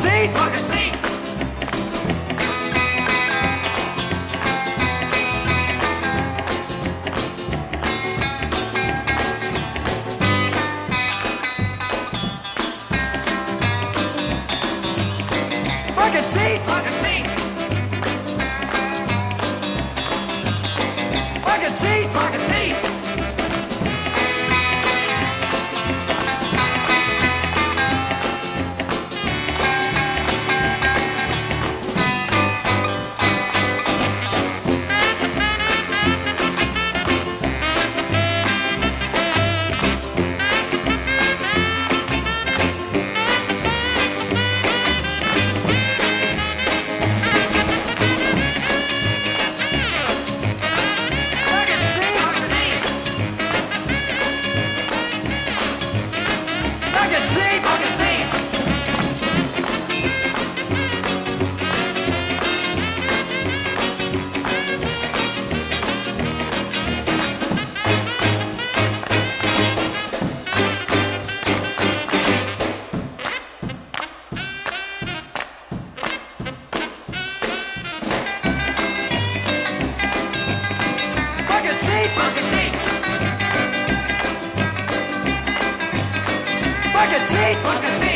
seats. Bucket seats. Bucket seats. Bucket seats. Bucket seats. Bucket seats. Bucket seats. Bucket seats. Bucket seats. Bucket seats. Bucket seats. Bucket seats.